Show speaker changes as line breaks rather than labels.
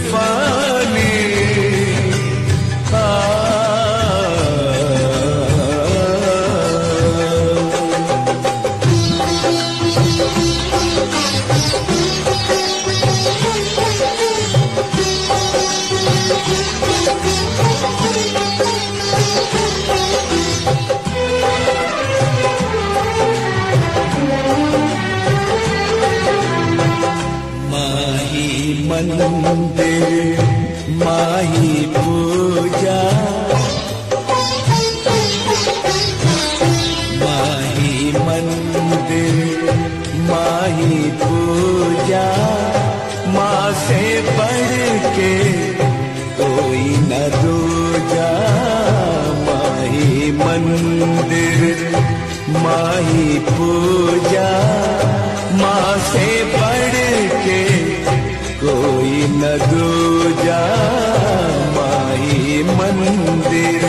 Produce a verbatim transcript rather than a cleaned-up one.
फानी। मंदिर माही पूजा, माही मंदिर माही पूजा, माँ से बढ़ के कोई न दूजा। माही मंदिर माही पूजा, माँ से बढ़ के कोई न दूजा। माही मंदिर